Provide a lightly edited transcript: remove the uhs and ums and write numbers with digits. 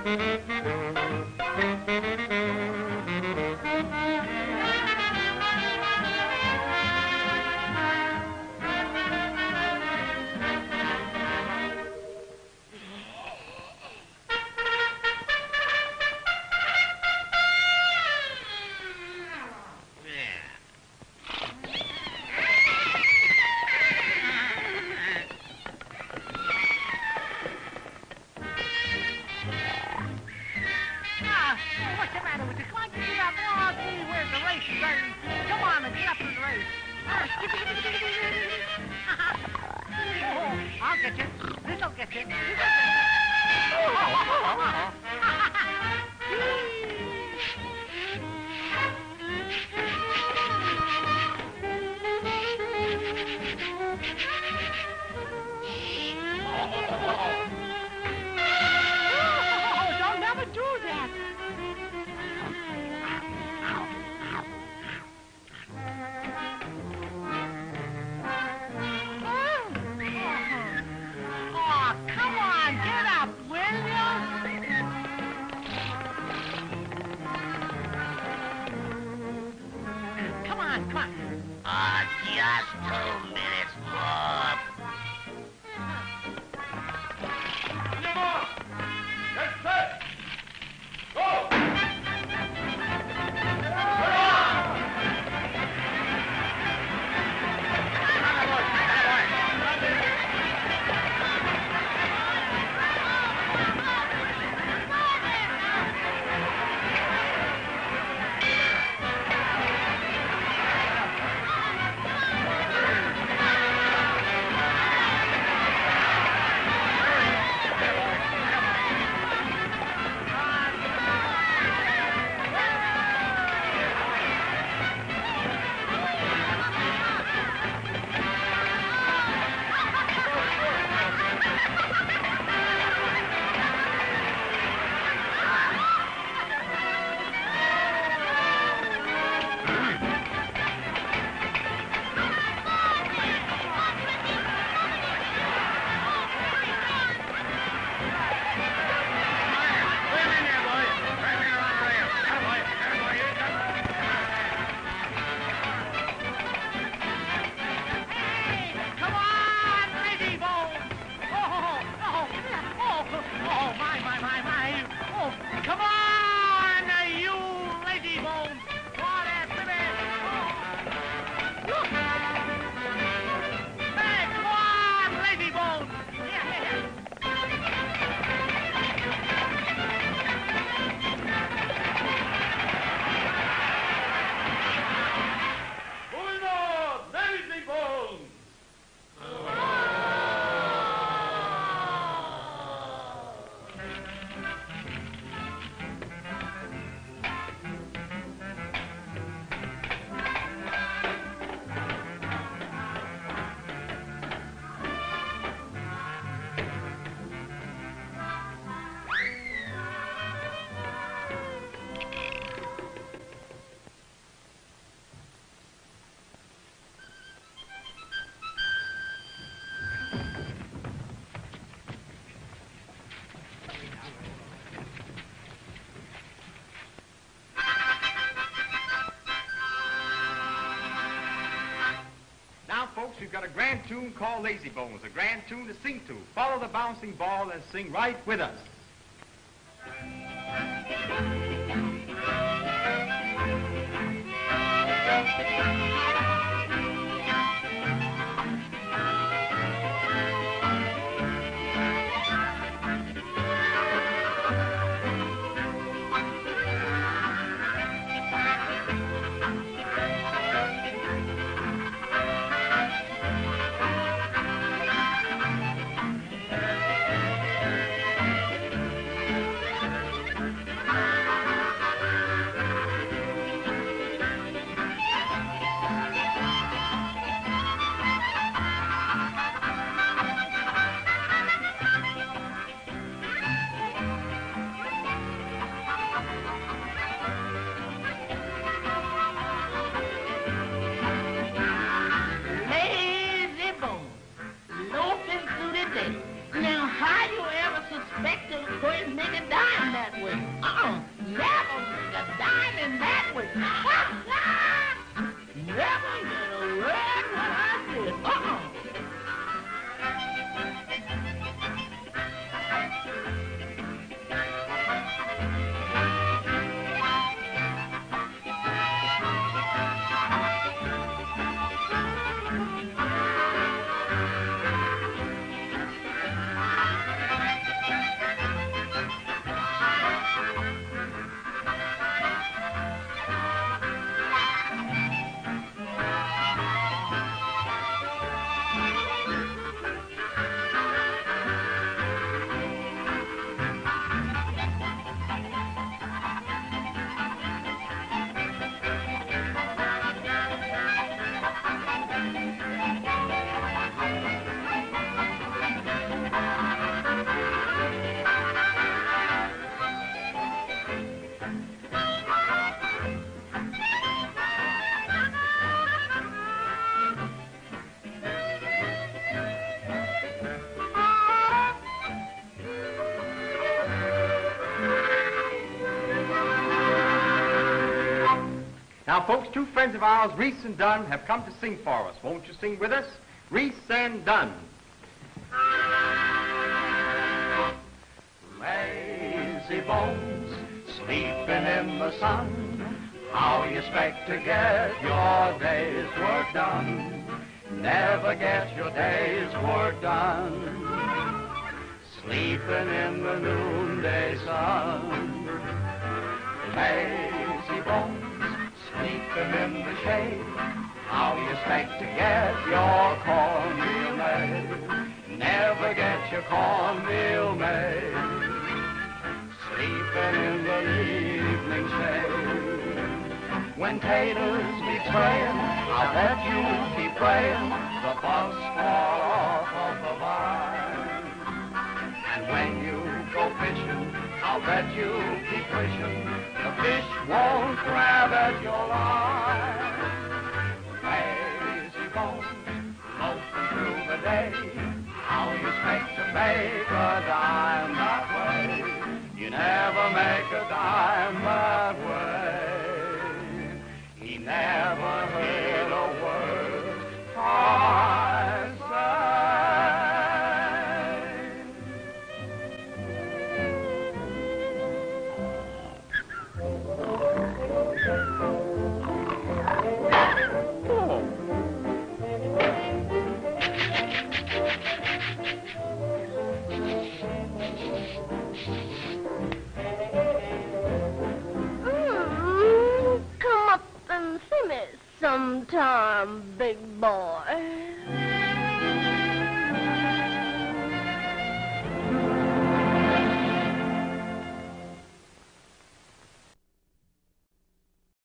Folks, we've got a grand tune called Lazy Bones, a grand tune to sing to. Follow the bouncing ball and sing right with us. in that way. Never gonna learn what I said. Now, folks, two friends of ours, Reese and Dunn, have come to sing for us. Won't you sing with us? Reese and Dunn. Lazy bones, sleeping in the sun. How you expect to get your day's work done? Never get your day's work done. Sleeping in the noonday sun. Lazy bones, sleeping in the shade. How you expect to get your cornmeal made? Never get your cornmeal made. Sleeping in the evening shade. When taters be spraying, I'll bet you keep praying the bugs fall off of the vine. And when you go fishing, I'll bet you keep wishing the fish won't grab at your line. Lazy bones, loafing through the day. How you expect to make a dime that way? You never make a dime that way. He never heard a word I say. Come up and see me sometime, big